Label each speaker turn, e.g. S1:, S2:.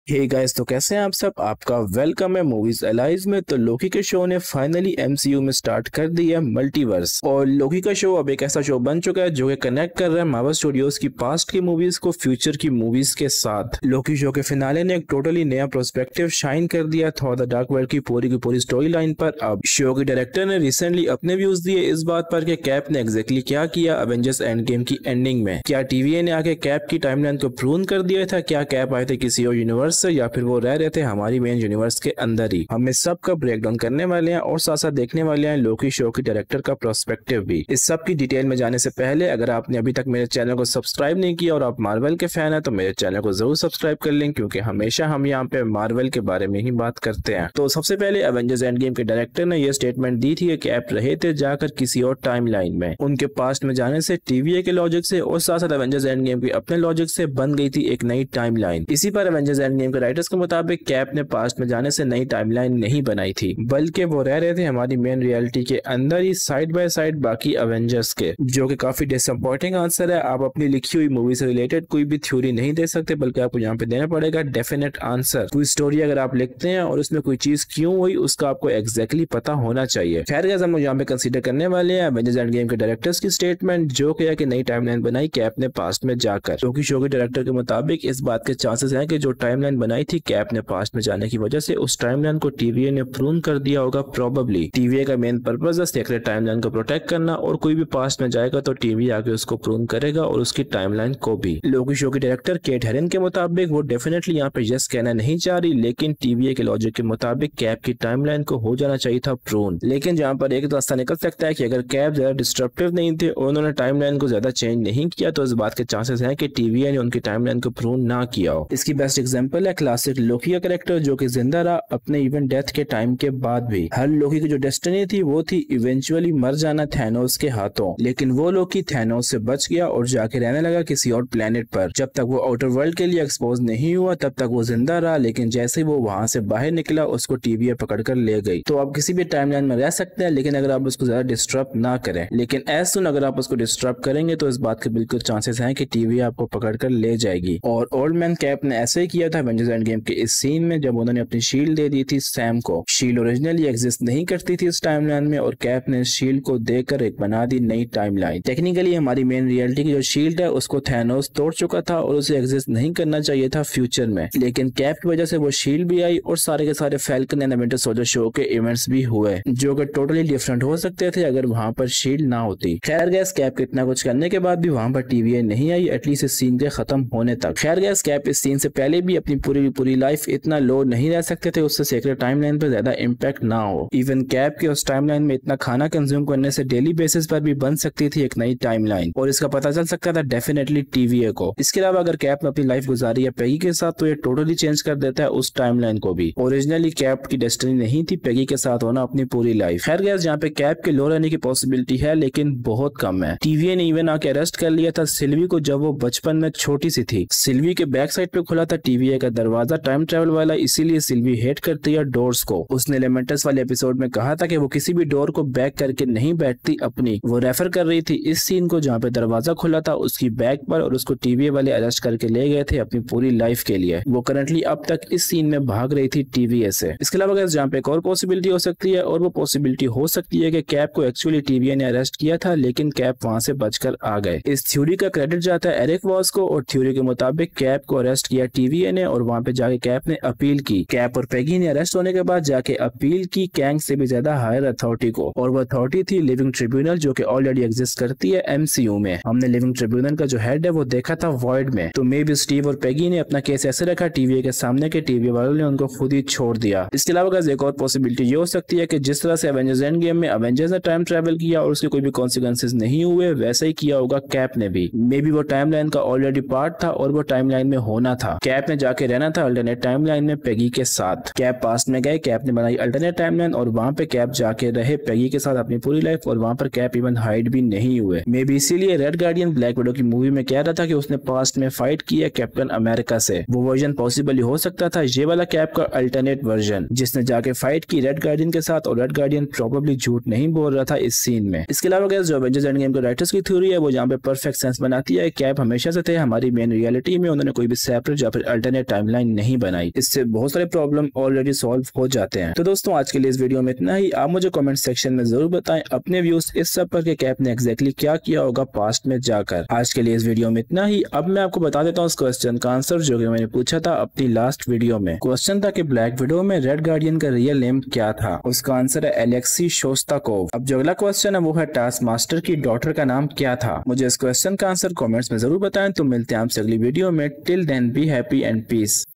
S1: Hey guys, तो कैसे हैं आप सब। आपका वेलकम है मूवीज एलाइज में। तो लोकी के शो ने फाइनली एमसीयू में स्टार्ट कर दिया है मल्टीवर्स। और लोकी का शो अब एक ऐसा शो बन चुका है जो कि कनेक्ट कर रहा है मार्वल स्टूडियोज की पास्ट की मूवीज को फ्यूचर की मूवीज के साथ। लोकी शो के फिनाले ने एक टोटली नया प्रोस्पेक्टिव शाइन कर दिया थॉर द डार्क वर्ल्ड की पूरी स्टोरी लाइन पर। अब शो के डायरेक्टर ने रिसेंटली अपने व्यूज दिए इस बात पर कि कैप ने एग्जैक्टली क्या किया अवेंजर्स एंड गेम की एंडिंग में। क्या टीवीए ने आके कैप की टाइमलाइन को प्रून कर दिया था? क्या कैप आए थे किसी और यूनिवर्स से या फिर वो रह रहे थे हमारी मेन यूनिवर्स के अंदर ही? हम इस सब का ब्रेकडाउन करने वाले हैं और साथ साथ देखने वाले हैं लोकी शो के डायरेक्टर का प्रोस्पेक्टिव भी। इस सब की डिटेल में जाने से पहले अगर आपने अभी तक मेरे चैनल को सब्सक्राइब नहीं किया और आप मार्वल के फैन है तो मेरे चैनल को जरूर सब्सक्राइब कर लें, क्योंकि हमेशा हम यहाँ पे मार्वल के बारे में ही बात करते हैं। तो सबसे पहले एवेंजर्स एंड गेम के डायरेक्टर ने यह स्टेटमेंट दी थी कि कैप रहे थे जाकर किसी और टाइमलाइन में। उनके पास्ट में जाने से टीवीए के लॉजिक से और साथ साथ एवेंजर्स एंड गेम के अपने लॉजिक से बन गई थी एक नई टाइमलाइन। इसी पर एवेंजर्स एंड गेम के राइटर्स के मुताबिक कैप ने पास्ट में जाने से नई टाइमलाइन नहीं बनाई थी, बल्कि वो रह रहे थे हमारी मेन रियलिटी के अंदर ही साइड बाय साइड बाकी एवेंजर्स के, जो कि काफी डिसअपॉइंटिंग आंसर है। आप अपनी लिखी हुई मूवी से रिलेटेड कोई भी थ्योरी नहीं दे सकते, बल्कि आपको यहाँ पे देना पड़ेगा डेफिनेट आंसर। कोई स्टोरी अगर आप लिखते हैं और उसमें कोई चीज क्यों हुई उसका आपको एग्जैक्टली पता होना चाहिए। खैर गाइस, हम यहाँ पे कंसीडर करने वाले हैं एवेंजर्स एंड गेम के डायरेक्टर्स की स्टेटमेंट, जो किया कि नई टाइमलाइन बनाई कैप ने पास्ट में जाकर। क्योंकि शो के डायरेक्टर के मुताबिक इस बात के चांसेस हैं कि जो टाइमलाइन बनाई थी कैप ने पास्ट में जाने की वजह से उस टाइमलाइन को टीवीए ने प्रून कर दिया होगा। प्रोबेबली टीवीए का मेन पर्पस है सीक्रेट टाइमलाइन को प्रोटेक्ट करना, और कोई भी पास्ट में जाएगा तो टीवी आके उसको प्रून करेगा और उसकी टाइमलाइन को भी। लोकी शो के डायरेक्टर केट हेरन के मुताबिक वो डेफिनेटली यहाँ पे यस कहना नहीं चाह रही, लेकिन टीवीए के लॉजिक के मुताबिक कैप की टाइमलाइन को हो जाना चाहिए था प्रून। लेकिन जहाँ पर एक रास्ता निकल सकता है कि अगर कैप ज्यादा डिस्ट्रप्टिव नहीं थे और उन्होंने टाइमलाइन को ज्यादा चेंज नहीं किया तो इस बात के चांसेस हैं कि टीवीए ने उनकी टाइमलाइन को प्रून ना किया हो। इसकी बेस्ट एग्जांपल है क्लासिक लोकी का कैरेक्टर, जो कि जिंदा रहा अपने इवन डेथ के टाइम के बाद भी। हर लोकी की जो डेस्टिनी थी वो थी इवेंचुअली मर जाना थैनोस के हाथों, लेकिन वो लोकी थैनोस से बच गया और जाके रहने लगा किसी और प्लेनेट पर। जब तक वो आउटर वर्ल्ड के लिए एक्सपोज नहीं हुआ तब तक वो जिंदा रहा, लेकिन जैसे ही वो वहां से बाहर निकला उसको टीवीए पकड़कर ले गई। तो आप किसी भी टाइमलाइन में रह सकते हैं, लेकिन अगर आप उसको ज्यादा डिस्टर्ब ना करें। लेकिन एज सुन अगर आप उसको डिस्टर्ब करेंगे तो इस बात के बिल्कुल चांसेस हैं कि टीवी आपको पकड़कर ले जाएगी। और ओल्ड मैन कैप ने ऐसे ही किया था एवेंजर्स एंड गेम के इस सीन में, जब उन्होंने अपनी शील्ड दे दी थी सैम को। शील्ड ओरिजिनली एग्जिस्ट नहीं करती थी इस टाइमलाइन में और कैप ने शील्ड को देकर एक बना दी नई टाइमलाइन। टेक्निकली हमारी मेन रियलिटी की जो शील्ड है उसको थैनोस तोड़ चुका था और उसे एग्जिस्ट नहीं करना चाहिए था फ्यूचर में, लेकिन कैप की वजह से वो शील्ड भी आई और सारे के सारे Falcon and Winter Soldier show के इवेंट्स भी हुए, जो कि टोटली डिफरेंट हो सकते थे अगर वहां पर शील्ड ना होती। खैर गैस, कैप के इतना कुछ करने के बाद भी वहां पर टीवीए नहीं आई, एटलीस्ट इस सीन के खत्म होने तक। खैर गैस, कैप इस सीन से पहले भी अपनी पूरी लाइफ इतना लो नहीं रह सकते थे उससे सीक्रेट टाइमलाइन पर ज्यादा इम्पैक्ट ना हो। इवन कैप के उस टाइमलाइन में इतना खाना कंज्यूम करने से डेली बेसिस पर भी बन सकती थी एक नई टाइमलाइन, और इसका पता चल सकता था डेफिनेटली टीवीए को। इसके अलावा अगर कैप ने अपनी लाइफ गुजारी है पेगी के साथ तो ये टोटली चेंज कर देता है उस टाइमलाइन को भी। ओरिजिनली कैप की डेस्टिनी नहीं थी पेगी के साथ होना अपनी पूरी लाइफ। खैर गैस, जहाँ पे कैप के लो रहने की पॉसिबिलिटी है लेकिन बहुत कम है। टीवीए ने इवन आके अरेस्ट कर लिया था सिल्वी को जब वो बचपन में छोटी सी थी। सिल्वी के बैक साइड पे खुला था टीवीए का दरवाजा टाइम ट्रेवल वाला, इसीलिए सिल्वी हेट करती है डोर्स को। उसने एलिमेंटस वाले एपिसोड में कहा था कि वो किसी भी डोर को बैक करके नहीं बैठती अपनी। वो रेफर कर रही थी इस सीन को जहाँ पे दरवाजा खुला था उसकी बैक पर, और उसको टीवीए वाले अरेस्ट करके ले गए थे अपनी पूरी लाइफ के लिए। वो करंटली अब तक इस सीन में भाग रही थी टीवीए से। इसके अलावा गैस, जहाँ पे एक और पॉसिबिलिटी हो सकती है, और वो पॉसिबिलिटी हो सकती है कि कैप को एक्चुअली टीवीए ने अरेस्ट किया था लेकिन कैप वहां से बचकर आ गए। इस थ्योरी का क्रेडिट जाता है एरिक वॉस को, और थ्योरी के मुताबिक कैप को अरेस्ट किया टीवीए ने और वहां पे जाके कैप ने अपील की। कैप और पेगी ने अरेस्ट होने के बाद जाके अपील की कैंग से भी ज्यादा हायर अथॉरिटी को, और वो अथॉरिटी थी लिविंग ट्रिब्यूनल, जो कि ऑलरेडी एग्जिस्ट करती है एमसीयू में। हमने लिविंग ट्रिब्यूनल का जो हेड है वो देखा था वॉइड में। तो मे बी स्टीव और पेगी ने अपना केस ऐसे रखा टीवीए के सामने के टीवीए वालों ने उनको खुद ही छोड़ दिया। इसके अलावा एक और पॉसिबिलिटी ये हो सकती है कि जिस तरह से एवेंजर्स एंड गेम में एवेंजर्स ने टाइम ट्रेवल किया और उसके कोई भी कॉन्सिक्वेंसेस नहीं हुए, वैसे ही किया होगा कैप ने भी। मे बी वो टाइमलाइन का ऑलरेडी पार्ट था और वो टाइमलाइन में होना था। कैप ने जाके रहना था अल्टरनेट टाइमलाइन में पेगी के साथ। कैप पास्ट में गए, कैप ने बनाई अल्टरनेट टाइमलाइन और वहां पे कैप जाके रहे पेगी के साथ अपनी पूरी लाइफ, और वहां पर कैप इवन हाइड भी नहीं हुए। मे बी इसीलिए रेड गार्डियन ब्लैक विडो की मूवी में कह रहा था कि उसने पास्ट में फाइट किया कैप्टन अमेरिका से। वो वर्जन पॉसिबली हो सकता था ये वाला कैप का अल्टरनेट वर्जन, जिसने जाके फाइट की रेड गार्डियन के साथ, और रेड गार्डियन प्रोबेबली झूठ नहीं बोल रहा था इस सीन में। इसके अलावा गैस, जो एवेंजर्स एंड गेम के राइटर्स की थ्योरी है वो जहाँ पे परफेक्ट सेंस बनाती है। कैप हमेशा से थे हमारी मेन रियलिटी में, उन्होंने कोई भी सेपरेट या फिर अल्टरनेट टाइमलाइन नहीं बनाई। इससे बहुत सारे प्रॉब्लम ऑलरेडी सॉल्व हो जाते हैं। तो दोस्तों आज के लिए इस वीडियो में इतना ही। आप मुझे कमेंट सेक्शन में जरूर बताएं अपने व्यूज इस सब पर कि कैप ने एग्जैक्टली क्या किया होगा पास्ट में जाकर। आज के लिए इस वीडियो में इतना ही। अब मैं आपको बता देता हूँ उस क्वेश्चन का आंसर जो कि मैंने पूछा था अपनी लास्ट वीडियो में। क्वेश्चन था कि ब्लैक विडो में रेड गार्डियन का रियल नेम क्या था। उसका आंसर है एलेक्सी शोस्ताकोव। अब जो अगला क्वेश्चन है वो है टास्क मास्टर की डॉटर का नाम क्या था। मुझे इस क्वेश्चन का आंसर कॉमेंट्स में जरूर बताएं। तो मिलते हैं आपसे अगली वीडियो में। Till then be happy and piece.